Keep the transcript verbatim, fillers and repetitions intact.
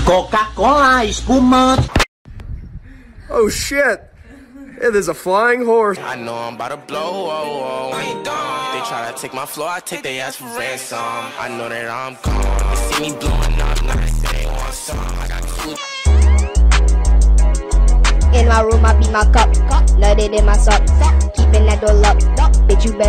Coca-Cola, espumante. Oh shit! Hey, there's a flying horse. I know I'm about to blow. Oh, oh. They try to take my floor, I take their ass for ransom. I know that I'm gone. They see me blowing up, now they say they want some. I got food. In my room, I be my cup. Nutted in my sock. Keeping that door locked. Bitch, you better.